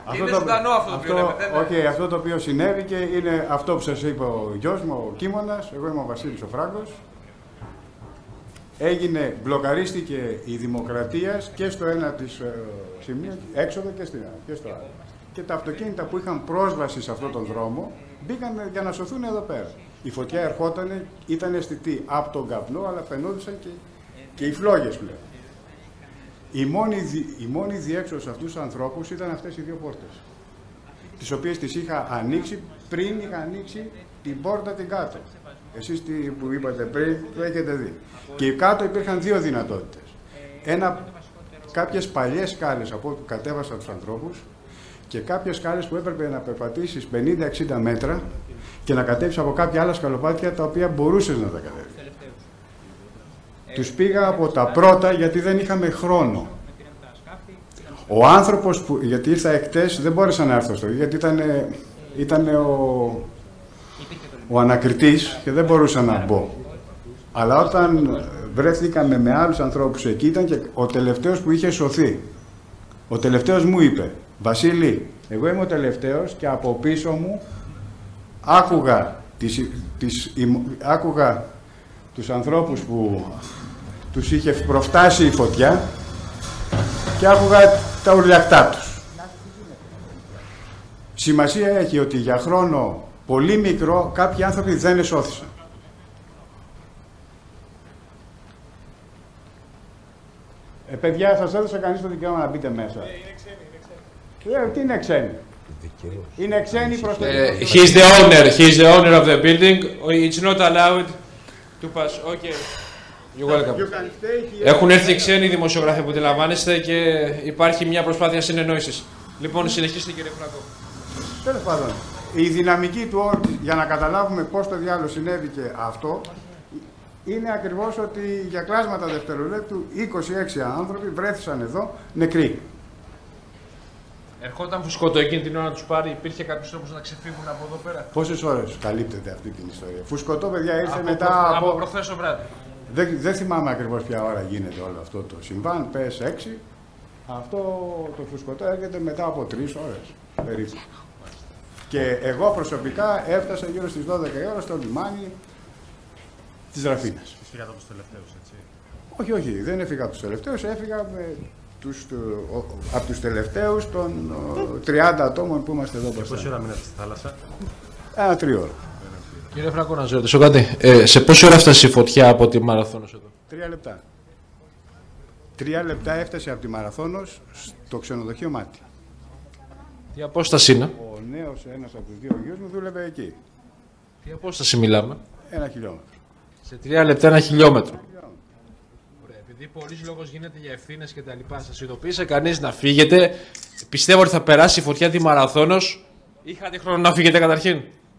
Είναι ζωντανό αυτό το οποίο λέτε. Αυτό το οποίο συνέβη είναι αυτό που σας είπε ο γιος μου, ο Κίμωνας. Εγώ είμαι ο Βασίλης ο Φράγκος. Μπλοκαρίστηκε η δημοκρατία και στο ένα της σημείο, έξοδο και στο άλλο. Και τα αυτοκίνητα που είχαν πρόσβαση σε αυτόν τον δρόμο μπήκαν για να σωθούν εδώ πέρα. Η φωτιά ερχόταν, ήταν αισθητή από τον καπνό, αλλά φαινόντουσαν και οι φλόγες πλέον. Η μόνη διέξοδο σε αυτούς τους ανθρώπους ήταν αυτές οι δύο πόρτες, τις οποίες τις είχα ανοίξει πριν είχα ανοίξει την πόρτα την κάτω. Εσείς που είπατε πριν, το έχετε δει. Και κάτω υπήρχαν δύο δυνατότητες. Κάποιες παλιές σκάλες από όπου κατέβασαν τους ανθρώπους και κάποιες σκάλες που έπρεπε να περπατήσεις 50-60 μέτρα και να κατέβεις από κάποια άλλα σκαλοπάτια τα οποία μπορούσες να τα κατέβεις. Τους πήγα από τα πρώτα γιατί δεν είχαμε χρόνο. Ο άνθρωπος που, γιατί ήρθα εκτές, δεν μπόρεσα να έρθω στο γιατί ήταν ο ανακριτής και δεν μπορούσα να μπω. Αλλά όταν βρέθηκαμε με άλλους ανθρώπους εκεί ήταν και ο τελευταίος που είχε σωθεί. Ο τελευταίος μου είπε, Βασίλη, εγώ είμαι ο τελευταίος και από πίσω μου άκουγα τους ανθρώπους που τους είχε προφτάσει η φωτιά και άκουγα τα ουρλιακτά τους. Σημασία έχει ότι για χρόνο πολύ μικρό κάποιοι άνθρωποι δεν εσώθησαν. Παιδιά, σας έδωσα κανείς το δικαίωμα να μπείτε μέσα. Τι είναι ξένοι. Είναι ξένοι προς το He's the owner of the building. It's not allowed to pass. Okay. You're welcome. Έχουν έρθει ξένοι δημοσιογράφοι που αντιλαμβάνεστε και υπάρχει μια προσπάθεια συνεννόησης. Λοιπόν, συνεχίστε κύριε Φράγκο. Τέλος πάντων, η δυναμική του όρου για να καταλάβουμε πώς το διάλογο συνέβη και αυτό είναι ακριβώς ότι για κλάσματα δευτερολέπτου 26 άνθρωποι βρέθησαν εδώ νεκροί. Ερχόταν φουσκωτό εκείνη την ώρα να τους πάρει, υπήρχε κάποιος τρόπος να ξεφύγουν από εδώ πέρα. Πόσες ώρες καλύπτεται αυτή την ιστορία. Φουσκωτό, παιδιά, ήρθε μετά από προχθές το βράδυ. Δεν θυμάμαι ακριβώς ποια ώρα γίνεται όλο αυτό το συμβάν, πες 6. Αυτό το φουσκωτό έρχεται μετά από 3 ώρες περίπου. Και εγώ προσωπικά έφτασα γύρω στις 12 η ώρα στο λιμάνι της Ραφίνας. Έφυγα από τους τελευταίους, έτσι. Όχι, δεν έφυγα από τους τελευταίους, έφυγα από τους τελευταίους των 30 ατόμων που είμαστε εδώ μπροστά. Πόση ώρα μείνατε στη θάλασσα? Ένα 3 ώρα. Κύριε Φράγκο, να σας ρωτήσω κάτι. Σε πόση ώρα έφτασε η φωτιά από τη Μαραθώνος εδώ? 3 λεπτά. 3 λεπτά έφτασε από τη Μαραθώνος στο ξενοδοχείο Μάτι. Τι απόσταση είναι? Ο νέος, ένας από τους δύο γιους μου, δούλευε εκεί. Τι απόσταση μιλάμε? 1 χιλιόμετρο. Σε 3 λεπτά 1 χιλιόμετρο. Ωραία, επειδή πολλής λόγος γίνεται για ευθύνες και τα λοιπά, σας ειδοποίησε κανείς να φύγετε? Πιστεύω ότι θα περάσει η φωτιά τη Μαραθώνος. Είχατε χρόνο να φύγετε καταρχήν?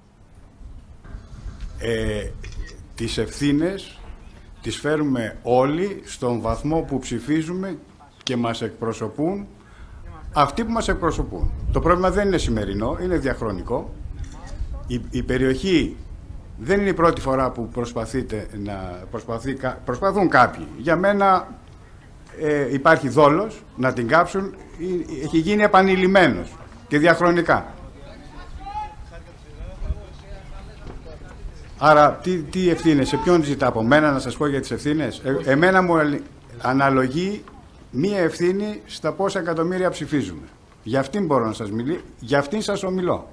Τις ευθύνες τις φέρουμε όλοι στον βαθμό που ψηφίζουμε και μας εκπροσωπούν αυτοί που μας εκπροσωπούν. Το πρόβλημα δεν είναι σημερινό, είναι διαχρονικό. Η περιοχή δεν είναι η πρώτη φορά που προσπαθούν κάποιοι. Για μένα υπάρχει δόλος να την κάψουν, έχει γίνει επανειλημμένος και διαχρονικά. Άρα, τι ευθύνες, σε ποιον ζητά από μένα να σας πω για τις ευθύνες? Εμένα μου αναλογεί μία ευθύνη στα πόσα εκατομμύρια ψηφίζουμε. Για αυτήν μπορώ να σας μιλήσω, για αυτήν σας ομιλώ.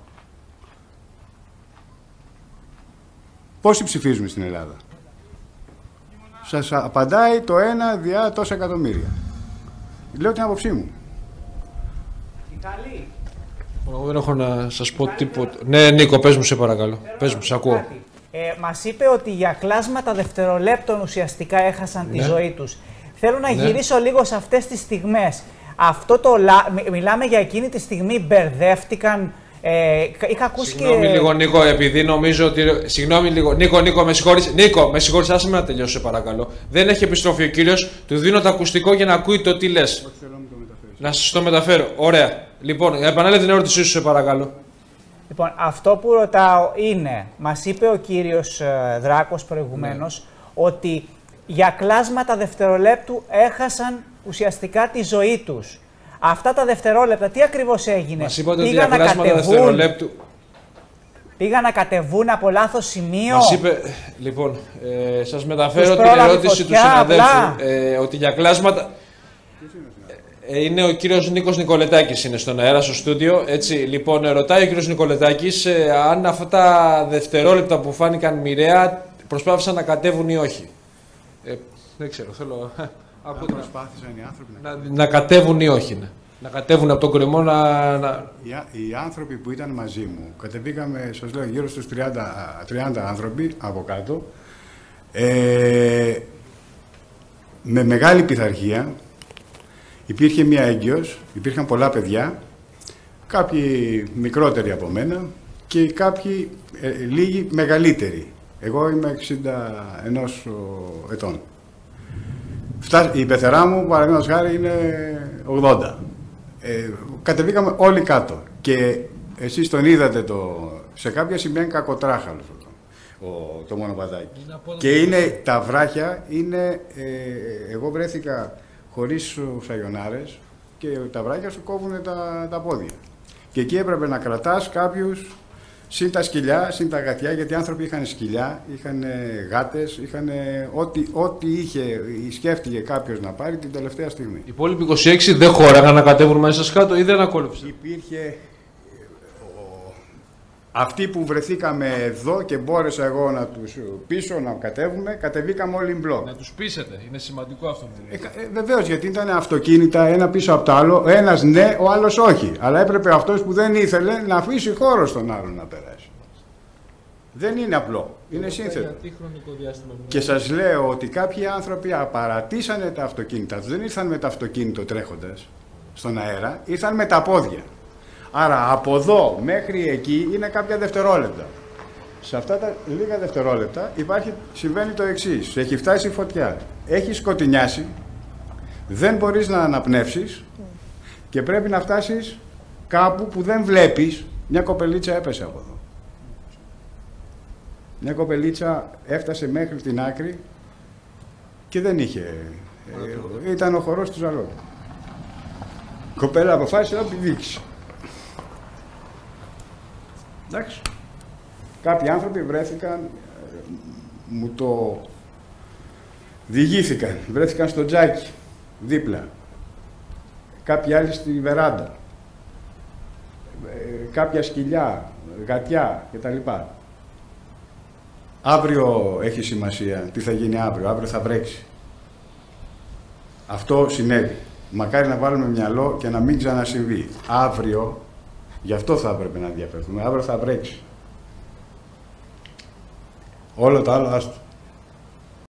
Πόσοι ψηφίζουμε στην Ελλάδα? Σας απαντάει το 1 διά τόσα εκατομμύρια. Λέω την άποψή μου. Ιταλή. Εγώ δεν έχω να σας πω τίποτα. Ναι, Νίκο, πες μου σε παρακαλώ. Πες μου, σε ακούω. Μας είπε ότι για κλάσματα δευτερολέπτων ουσιαστικά έχασαν τη ζωή τους. Θέλω να γυρίσω λίγο σε αυτές τις στιγμές. Μιλάμε για εκείνη τη στιγμή, μπερδεύτηκαν. Είχα ακούσει Συγγνώμη λίγο, Νίκο, επειδή νομίζω ότι. Συγγνώμη λίγο. Νίκο, με συγχωρείς. Νίκο, με συγχωρείς, άσε με να τελειώσω, σε παρακαλώ. Δεν έχει επιστροφή ο κύριος. Του δίνω το ακουστικό για να ακούει το τι λες. Να σας το μεταφέρω. Ωραία. Λοιπόν, επανέλαβε την ερώτησή σου, σε παρακαλώ. Λοιπόν, αυτό που ρωτάω είναι, μας είπε ο κύριος Δράκος προηγουμένως, ότι για κλάσματα δευτερολέπτου έχασαν ουσιαστικά τη ζωή τους. Αυτά τα δευτερόλεπτα, τι ακριβώς έγινε? Μας είπατε ότι για κλάσματα δευτερολέπτου. Πήγαν να κατεβούν από λάθος σημείο. Μας είπε, λοιπόν, σας μεταφέρω την ερώτηση του συναδέλφου, ότι για κλάσματα... Είναι ο κύριος Νίκος Νικολετάκης, είναι στον αέρα, στο στούντιο. Έτσι, λοιπόν, ρωτάει ο κύριος Νικολετάκης αν αυτά τα δευτερόλεπτα που φάνηκαν μοιραία προσπάθησαν να κατέβουν ή όχι. Δεν ξέρω, θέλω... Προσπάθησαν οι άνθρωποι να κατέβουν ή όχι. Ναι. Να κατέβουν από τον κρεμό Οι άνθρωποι που ήταν μαζί μου, κατεβήκαμε, σας λέω, γύρω στους 30 άνθρωποι από κάτω, με μεγάλη πειθαρχία. Υπήρχε μία έγκυος, υπήρχαν πολλά παιδιά, κάποιοι μικρότεροι από μένα και κάποιοι λίγοι μεγαλύτεροι. Εγώ είμαι 61 ετών. Η πεθερά μου, παραδείγματος χάρη, είναι 80. Κατεβήκαμε όλοι κάτω και εσείς τον είδατε σε κάποια σημεία είναι κακοτράχαλος το μονοπατάκι. Και είναι τα βράχια, εγώ βρέθηκα χωρίς σαγιονάρες και τα βράχια σου κόβουν τα πόδια. Και εκεί έπρεπε να κρατάς κάποιους, συν τα σκυλιά, συν τα γατιά, γιατί οι άνθρωποι είχαν σκυλιά, είχαν γάτες, είχαν ό,τι σκέφτηκε κάποιος να πάρει την τελευταία στιγμή. Οι υπόλοιποι 26 δεν χώραγαν να κατέβουν μέσα κάτω ή δεν ακόλουψαν? Υπήρχε... Αυτοί που βρεθήκαμε εδώ και μπόρεσα εγώ να τους πείσω να κατέβουμε, κατεβήκαμε όλοι μπλοκ. Να τους πείσετε, είναι σημαντικό αυτό που λέτε. Βεβαίως, γιατί ήταν αυτοκίνητα ένα πίσω από το άλλο, ένας ναι, ο άλλος όχι. Αλλά έπρεπε αυτός που δεν ήθελε να αφήσει χώρο στον άλλον να περάσει. Δεν είναι απλό, είναι σύνθετο. Και σας λέω ότι κάποιοι άνθρωποι απαρατήσανε τα αυτοκίνητα τους, δεν ήρθαν με το αυτοκίνητο τρέχοντας στον αέρα, ήρθαν με τα πόδια. Άρα από εδώ μέχρι εκεί είναι κάποια δευτερόλεπτα. Σε αυτά τα λίγα δευτερόλεπτα συμβαίνει το εξής. Έχει φτάσει η φωτιά, έχει σκοτεινιάσει, δεν μπορείς να αναπνεύσεις και πρέπει να φτάσεις κάπου που δεν βλέπεις. Μια κοπελίτσα έπεσε από εδώ. Μια κοπελίτσα έφτασε μέχρι την άκρη και δεν είχε... ήταν ο χορός του ζαλό. Η κοπέλα αποφάσισε να πηδήξει. Εντάξει. Κάποιοι άνθρωποι βρέθηκαν, μου το διηγήθηκαν, βρέθηκαν στο τζάκι, δίπλα. Κάποιοι άλλοι στη βεράντα. Κάποια σκυλιά, γατιά κτλ. Αύριο έχει σημασία. Τι θα γίνει αύριο? Αύριο θα βρέξει. Αυτό συνέβη. Μακάρι να βάλουμε μυαλό και να μην ξανασυμβεί. Αύριο, γι' αυτό θα έπρεπε να διαπερθούμε. Αύριο θα βρέξει. Όλο το άλλο άστο.